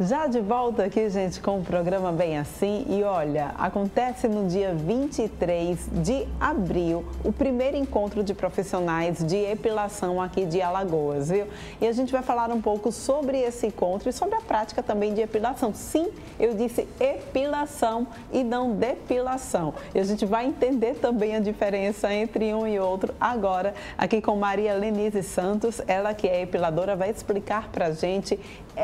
Já de volta aqui, gente, com o programa Bem Assim. E olha, acontece no dia 23 de abril o primeiro encontro de profissionais de epilação aqui de Alagoas, viu? E a gente vai falar um pouco sobre esse encontro e sobre a prática também de epilação. Sim, eu disse epilação e não depilação. E a gente vai entender também a diferença entre um e outro agora, aqui com Maria Lenise Santos, ela que é epiladora, vai explicar pra gente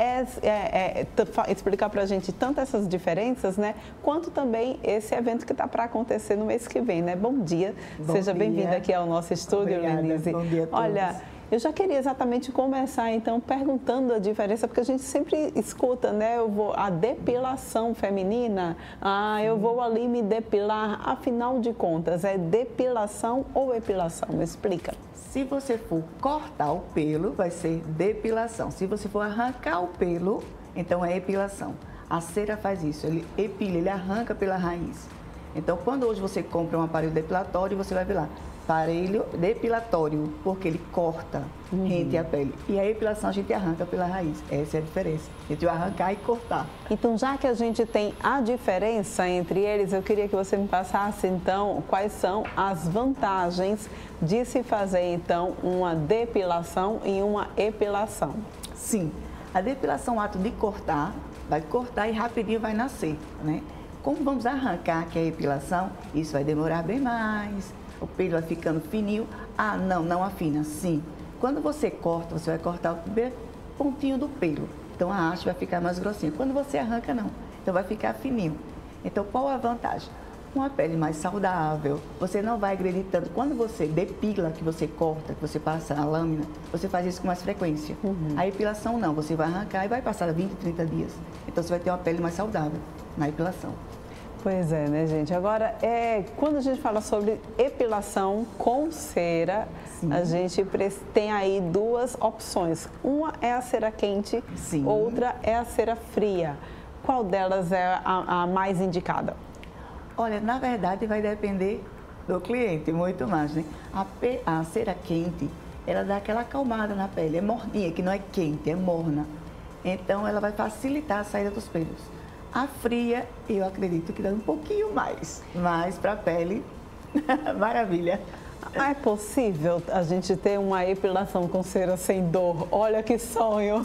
explicar para a gente tanto essas diferenças, né, quanto também esse evento que está para acontecer no mês que vem, né? Bom dia, seja bem-vinda aqui ao nosso estúdio, Lenise. Bom dia a todos. Olha, eu já queria exatamente começar, então, perguntando a diferença, porque a gente sempre escuta, né, a depilação feminina, eu vou ali me depilar, afinal de contas, é depilação ou epilação? Me explica. Se você for cortar o pelo, vai ser depilação. Se você for arrancar o pelo, então é epilação. A cera faz isso, ele epila, ele arranca pela raiz. Então, quando hoje você compra um aparelho depilatório, você vai ver lá, aparelho depilatório, porque ele corta rente a pele. E a epilação a gente arranca pela raiz. Essa é a diferença entre arrancar e cortar. Então, já que a gente tem a diferença entre eles, eu queria que você me passasse, então, quais são as vantagens de se fazer, então, uma depilação e uma epilação. Sim, a depilação é o ato de cortar, vai cortar e rapidinho vai nascer, né? Como vamos arrancar, que é a epilação, isso vai demorar bem mais, o pelo vai ficando fininho. Não afina, sim. Quando você corta, você vai cortar o pontinho do pelo, então a haste vai ficar mais grossinha. Quando você arranca, não, então vai ficar fininho. Então, qual a vantagem? Uma pele mais saudável, você não vai agredir tanto. Quando você depila, que você corta, que você passa a lâmina, você faz isso com mais frequência. A epilação não, você vai arrancar e vai passar 20, 30 dias. Então você vai ter uma pele mais saudável na epilação. Pois é, né, gente? Agora, quando a gente fala sobre epilação com cera, sim, a gente tem aí duas opções. Uma é a cera quente, sim, outra é a cera fria. Qual delas é a mais indicada? Olha, na verdade vai depender do cliente, muito mais, né? A cera quente, ela dá aquela acalmada na pele, é morninha, que não é quente, é morna. Então, ela vai facilitar a saída dos pelos. A fria, eu acredito que dá um pouquinho mais, mas para a pele, maravilha. É possível a gente ter uma epilação com cera sem dor? Olha que sonho!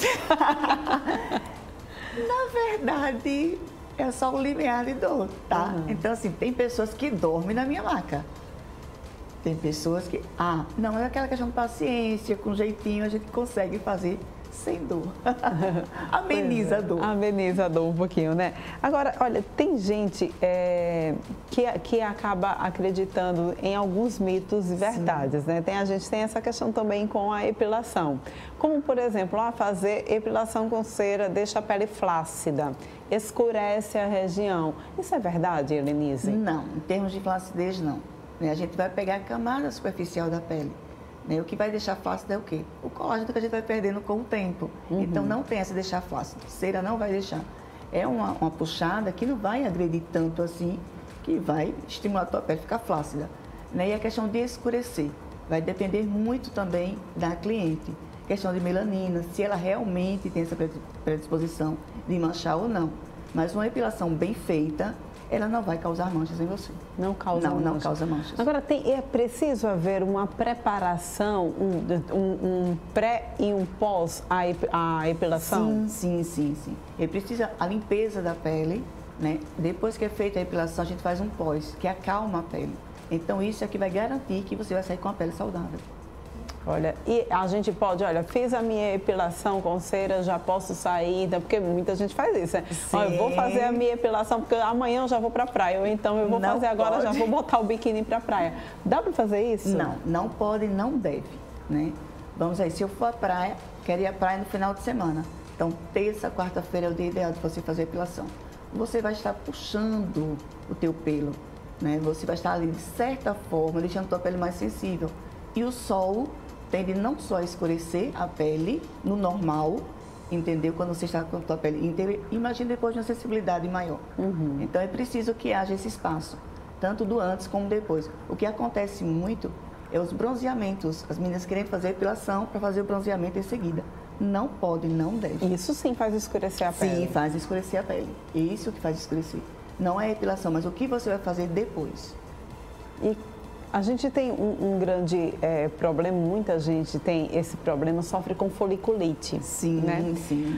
Na verdade, é só o limiar de dor, tá? Então, assim, tem pessoas que dormem na minha maca. Tem pessoas que, não, é aquela questão de paciência, com jeitinho a gente consegue fazer sem dor. Ameniza a dor. Ameniza a dor um pouquinho, né? Agora, olha, tem gente que acaba acreditando em alguns mitos e verdades, né? A gente tem essa questão também com a epilação. Como, por exemplo, fazer epilação com cera deixa a pele flácida, escurece a região. Isso é verdade, Lenise? Não, em termos de flacidez, não. A gente vai pegar a camada superficial da pele. O que vai deixar flácido é o quê? O colágeno que a gente vai perdendo com o tempo. Então, não tem essa deixar flácido. Cera não vai deixar. É uma puxada que não vai agredir tanto assim, que vai estimular a tua pele a ficar flácida. E a questão de escurecer vai depender muito também da cliente. Questão de melanina, se ela realmente tem essa predisposição de manchar ou não. Mas uma epilação bem feita, ela não vai causar manchas em você. Não causa manchas. Não causa manchas. Agora, é preciso haver uma preparação, um pré e um pós a epilação? Sim. E precisa a limpeza da pele, né? Depois que é feita a epilação, a gente faz um pós, que acalma a pele. Então, isso é que vai garantir que você vai sair com a pele saudável. Olha, e a gente pode, fiz a minha epilação com cera, já posso sair, porque muita gente faz isso, né? Olha, eu vou fazer a minha epilação porque amanhã eu já vou pra praia, ou então eu vou fazer agora, já vou botar o biquíni pra praia. Dá pra fazer isso? Não pode, não deve, né? Vamos aí, se eu for à praia, quero ir à praia no final de semana. Então, terça, quarta-feira é o dia ideal de você fazer a epilação. Você vai estar puxando o teu pelo, né? Você vai estar ali, de certa forma, deixando a tua pele mais sensível. E o sol tende não só a escurecer a pele no normal, entendeu? Quando você está com a tua pele inteira, imagina depois de uma sensibilidade maior. Então é preciso que haja esse espaço, tanto do antes como depois. O que acontece muito é os bronzeamentos. As meninas querem fazer epilação para fazer o bronzeamento em seguida. não pode, não deve. Isso sim faz escurecer a pele? Sim, faz escurecer a pele. Isso que faz escurecer. Não é a epilação, mas o que você vai fazer depois. E a gente tem um grande problema, muita gente tem esse problema, sofre com foliculite. Sim, né? sim.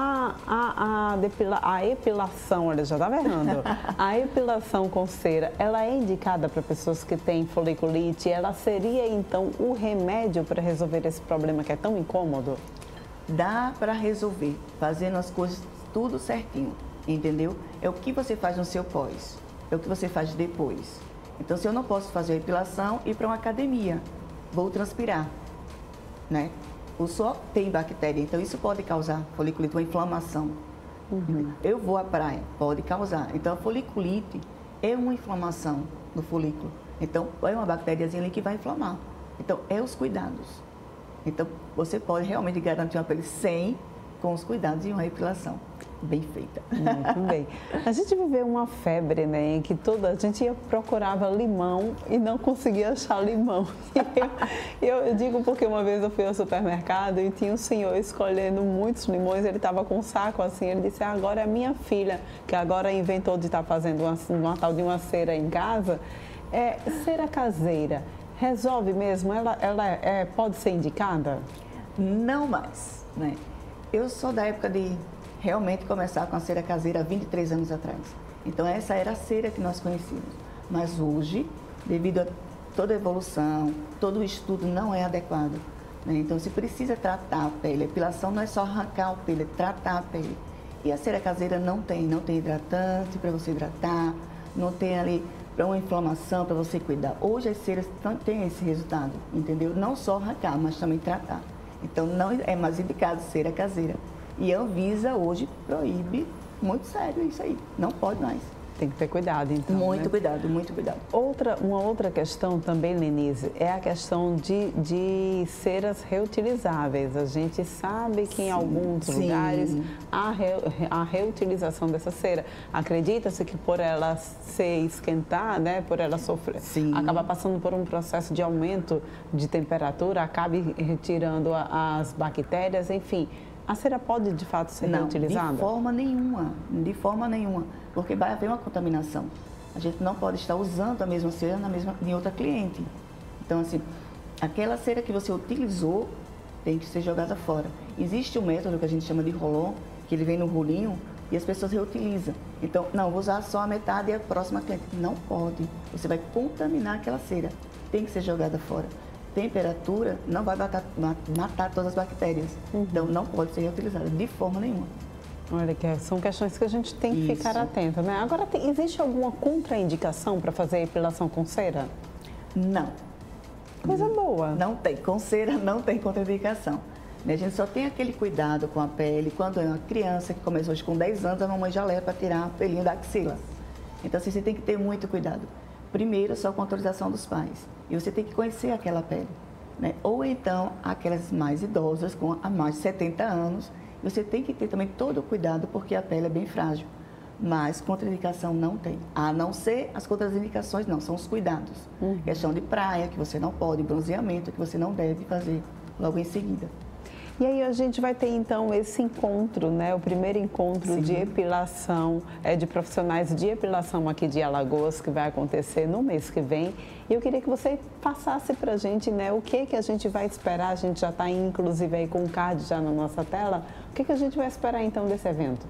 A epilação, olha, já estava errando. A epilação com cera, ela é indicada para pessoas que têm foliculite? Ela seria, então, o remédio para resolver esse problema que é tão incômodo? Dá para resolver, fazendo as coisas tudo certinho, entendeu? É o que você faz no seu pós, é o que você faz depois. Então, se eu não posso fazer a epilação, ir para uma academia, vou transpirar, né? O suor tem bactéria, então isso pode causar foliculite, uma inflamação. Eu vou à praia, pode causar. Então, a foliculite é uma inflamação do folículo. Então, é uma bactériazinha ali que vai inflamar. Então, é os cuidados. Então, você pode realmente garantir uma pele sem, com os cuidados e uma epilação bem feita. Muito bem. A gente viveu uma febre, né, em que a gente procurava limão e não conseguia achar limão. Eu digo porque uma vez eu fui ao supermercado e tinha um senhor escolhendo muitos limões, ele estava com um saco assim, ele disse, agora é minha filha, que agora inventou de estar fazendo uma tal de uma cera em casa, cera caseira, resolve mesmo? Ela pode ser indicada? Não mais, né? Eu sou da época de realmente começar com a cera caseira há 23 anos atrás. Então, essa era a cera que nós conhecíamos. Mas hoje, devido a toda a evolução, todo o estudo não é adequado, né? Então, se precisa tratar a pele. A epilação não é só arrancar o pele, é tratar a pele. E a cera caseira não tem hidratante para você hidratar, não tem ali para uma inflamação, para você cuidar. Hoje as ceras têm esse resultado, entendeu? Não só arrancar, mas também tratar. Então, não é mais indicado cera caseira. E a Anvisa hoje proíbe, muito sério isso aí, não pode mais. Tem que ter cuidado, então. Muito né? cuidado, muito cuidado. Uma outra questão também, Lenise, é a questão de ceras reutilizáveis. A gente sabe que em alguns lugares há a reutilização dessa cera. Acredita-se que por ela se esquentar, né, por ela sofrer, acaba passando por um processo de aumento de temperatura, acabe retirando as bactérias, enfim. A cera pode, de fato, ser reutilizada? De forma nenhuma, porque vai haver uma contaminação. A gente não pode estar usando a mesma cera em outra cliente. Então, assim, aquela cera que você utilizou tem que ser jogada fora. Existe um método que a gente chama de roll-on, que ele vem no rolinho e as pessoas reutilizam. Então, não, vou usar só a metade e a próxima cliente. Não pode. Você vai contaminar aquela cera. Tem que ser jogada fora. Temperatura não vai matar todas as bactérias. Então, não pode ser reutilizada de forma nenhuma. Olha, são questões que a gente tem que ficar atento, né? Agora, existe alguma contraindicação para fazer epilação com cera? Não. Coisa boa. Não tem. Com cera não tem contraindicação. A gente só tem aquele cuidado com a pele. Quando é uma criança que começou hoje com 10 anos, a mamãe já leva para tirar o pelinho da axila. Então, assim, você tem que ter muito cuidado. Primeiro, só com autorização dos pais. E você tem que conhecer aquela pele, né? Ou então, aquelas mais idosas, com a mais de 70 anos, você tem que ter também todo o cuidado, porque a pele é bem frágil. Mas contraindicação não tem. A não ser as contraindicações, não, são os cuidados. Questão de praia, que você não pode, bronzeamento, que você não deve fazer logo em seguida. E aí a gente vai ter então esse encontro, né? O primeiro encontro de epilação, de profissionais de epilação aqui de Alagoas, que vai acontecer no mês que vem. E eu queria que você passasse para a gente, né? O que a gente vai esperar? A gente já está inclusive aí com o card já na nossa tela. O que a gente vai esperar então desse evento?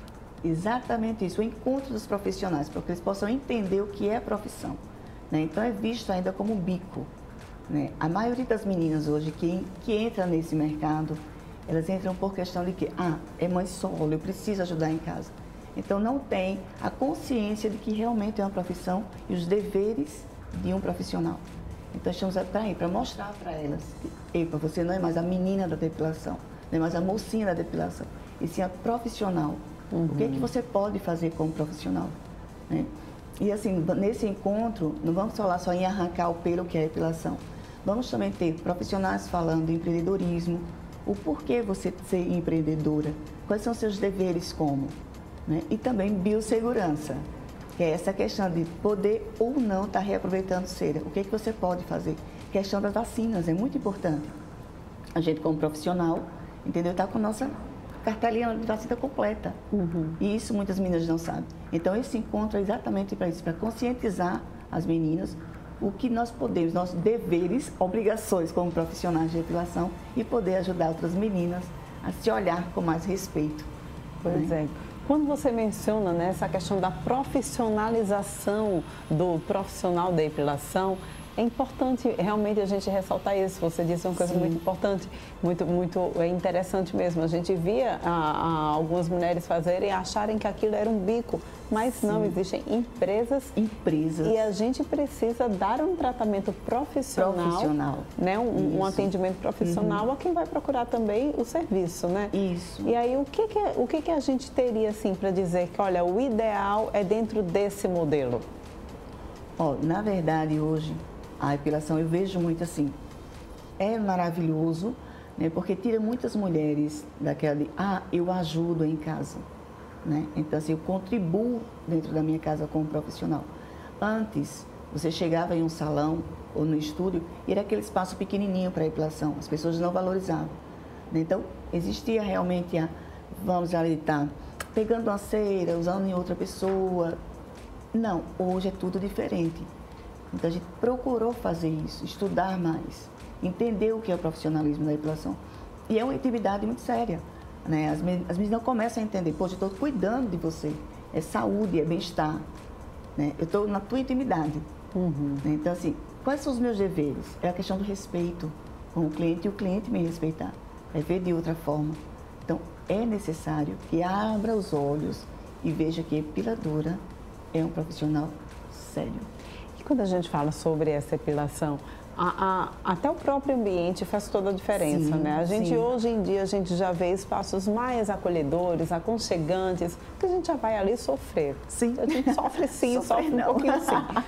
Exatamente isso, o encontro dos profissionais, para que eles possam entender o que é a profissão, né? Então é visto ainda como bico. Né? A maioria das meninas hoje que entra nesse mercado, elas entram por questão de que, é mãe solo, eu preciso ajudar em casa. Então não tem a consciência de que realmente é uma profissão e os deveres de um profissional. Então estamos para mostrar para elas que, epa, você não é mais a menina da depilação, não é mais a mocinha da depilação, e sim a profissional. O que é que você pode fazer como profissional? Né? E assim, nesse encontro, não vamos falar só em arrancar o pelo, que é a epilação. Vamos também ter profissionais falando de empreendedorismo, o porquê você ser empreendedora, quais são seus deveres como, né? E também biossegurança, que é essa questão de poder ou não estar reaproveitando cera. O que que você pode fazer? Questão das vacinas, é muito importante. A gente como profissional, entendeu? Está com a nossa cartelinha de vacina completa. E isso muitas meninas não sabem. Então, esse encontro é exatamente para isso, para conscientizar as meninas o que nós podemos, nossos deveres, obrigações como profissionais de depilação e poder ajudar outras meninas a se olhar com mais respeito. Pois é. Quando você menciona, né, essa questão da profissionalização do profissional da depilação, é importante realmente a gente ressaltar isso. Você disse uma coisa muito importante, muito interessante mesmo. A gente via algumas mulheres fazerem e acharem que aquilo era um bico, mas não, existem empresas. E a gente precisa dar um tratamento profissional. Né, um atendimento profissional a quem vai procurar também o serviço, né? Isso. E aí, o que a gente teria, assim, para dizer que, olha, o ideal é dentro desse modelo? Na verdade, hoje, a depilação eu vejo muito assim, é maravilhoso, né, porque tira muitas mulheres daquela de, eu ajudo em casa, né? Então, assim, eu contribuo dentro da minha casa como profissional. Antes, você chegava em um salão ou no estúdio e era aquele espaço pequenininho para a depilação, as pessoas não valorizavam. Então, existia realmente vamos ali estar pegando uma cera, usando em outra pessoa. Não, hoje é tudo diferente. Então, a gente procurou fazer isso, estudar mais, entender o que é o profissionalismo da depilação. E é uma intimidade muito séria, né? As meninas não começam a entender, poxa, eu estou cuidando de você, é saúde, é bem-estar, né? Eu estou na tua intimidade. Né? Então, assim, quais são os meus deveres? É a questão do respeito com o cliente e o cliente me respeitar, é ver de outra forma. Então, é necessário que abra os olhos e veja que a depiladora é um profissional sério. Quando a gente fala sobre essa depilação, até o próprio ambiente faz toda a diferença, né? A gente, hoje em dia, a gente já vê espaços mais acolhedores, aconchegantes, que a gente já vai ali sofrer. A gente sofre sim, sofre um pouquinho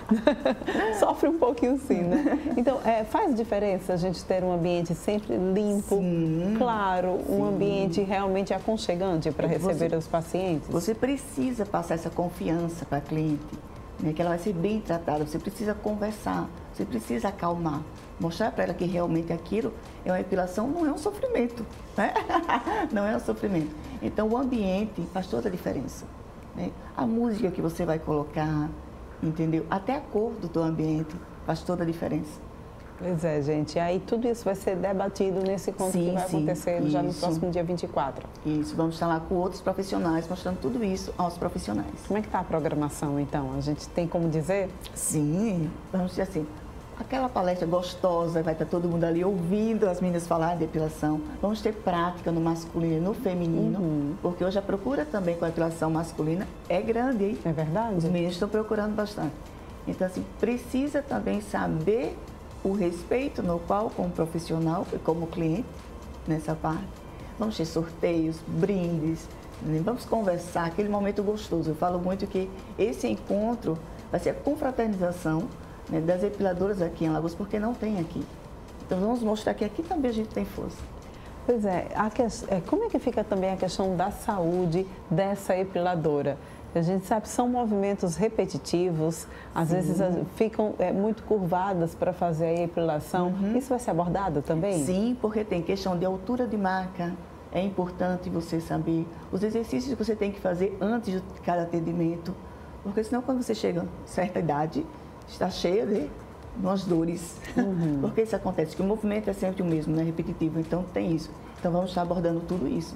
sim. Sofre um pouquinho sim, né? Então, faz diferença a gente ter um ambiente sempre limpo, claro, um ambiente realmente aconchegante para receber os pacientes? Você precisa passar essa confiança para a cliente, né, que ela vai ser bem tratada, você precisa conversar, você precisa acalmar, mostrar para ela que realmente aquilo é uma depilação, não é um sofrimento, né? Não é um sofrimento. Então, o ambiente faz toda a diferença, né? A música que você vai colocar, entendeu? Até a cor do teu ambiente faz toda a diferença. Pois é, gente. Aí tudo isso vai ser debatido nesse encontro que vai acontecer já no próximo dia 24. Isso, vamos estar lá com outros profissionais, mostrando tudo isso aos profissionais. Como é que está a programação, então? A gente tem como dizer? Sim, vamos dizer assim, aquela palestra gostosa, vai estar todo mundo ali ouvindo as meninas falar de depilação. Vamos ter prática no masculino e no feminino, porque hoje a procura também com a depilação masculina é grande, hein? É verdade. Os meninos estão procurando bastante. Então, assim, precisa também saber o respeito no qual, como profissional e como cliente, nessa parte. Vamos ter sorteios, brindes, né? Vamos conversar, aquele momento gostoso. Eu falo muito que esse encontro vai ser a confraternização, né, das depiladoras aqui em Alagoas, porque não tem aqui. Então, vamos mostrar que aqui também a gente tem força. Pois é, como é que fica também a questão da saúde dessa depiladora? A gente sabe que são movimentos repetitivos, às vezes ficam muito curvadas para fazer a depilação. Isso vai ser abordado também? Sim, porque tem questão de altura de marca. É importante você saber os exercícios que você tem que fazer antes de cada atendimento, porque senão quando você chega a certa idade, está cheia de umas dores. Porque isso acontece, que o movimento é sempre o mesmo, não é repetitivo, então tem isso. Então vamos estar abordando tudo isso.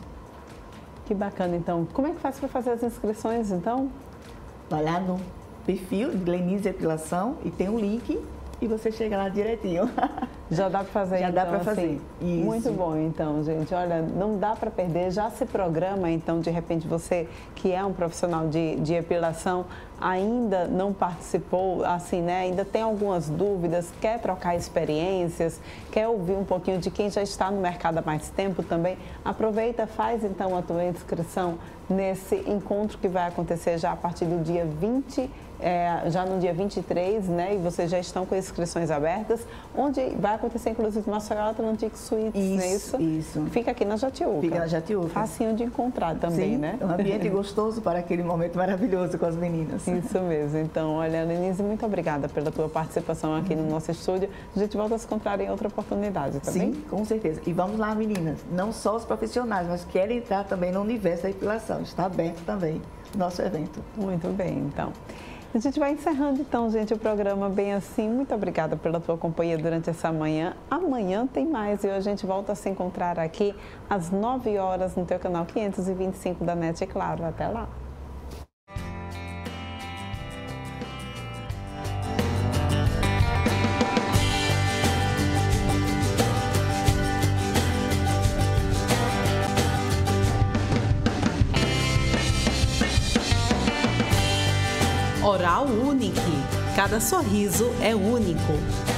Que bacana, então. Como é que faz para fazer as inscrições, então? Vai lá no perfil de Lenise Depilação e tem um link e você chega lá direitinho. Já dá para fazer, já então, dá para fazer. Assim, isso. Muito bom, então, gente. Olha, não dá para perder. Já se programa, então, de repente, você que é um profissional de depilação, ainda não participou, assim, né? Ainda tem algumas dúvidas, quer trocar experiências, quer ouvir um pouquinho de quem já está no mercado há mais tempo também. Aproveita, faz, então, a tua inscrição nesse encontro que vai acontecer já a partir do dia 20 já no dia 23, né? E vocês já estão com inscrições abertas, onde vai acontecer, inclusive, Maceió Atlantic Suites, isso, não é isso? Isso. Fica aqui na Jatiuca. Fica na Jatiuca. Facinho de encontrar também, sim, né? Um ambiente gostoso para aquele momento maravilhoso com as meninas. Isso mesmo. Então, olha, Lenise, muito obrigada pela tua participação aqui no nosso estúdio. A gente volta a se encontrar em outra oportunidade, tá bem? Sim, com certeza. E vamos lá, meninas. Não só os profissionais, mas querem entrar também no universo da depilação. Está aberto também o nosso evento. Muito bem, então. A gente vai encerrando, então, gente, o programa Bem Assim. Muito obrigada pela tua companhia durante essa manhã. Amanhã tem mais e hoje a gente volta a se encontrar aqui às 9 horas no teu canal 525 da NET, claro. Até lá. Oral Unique. Cada sorriso é único.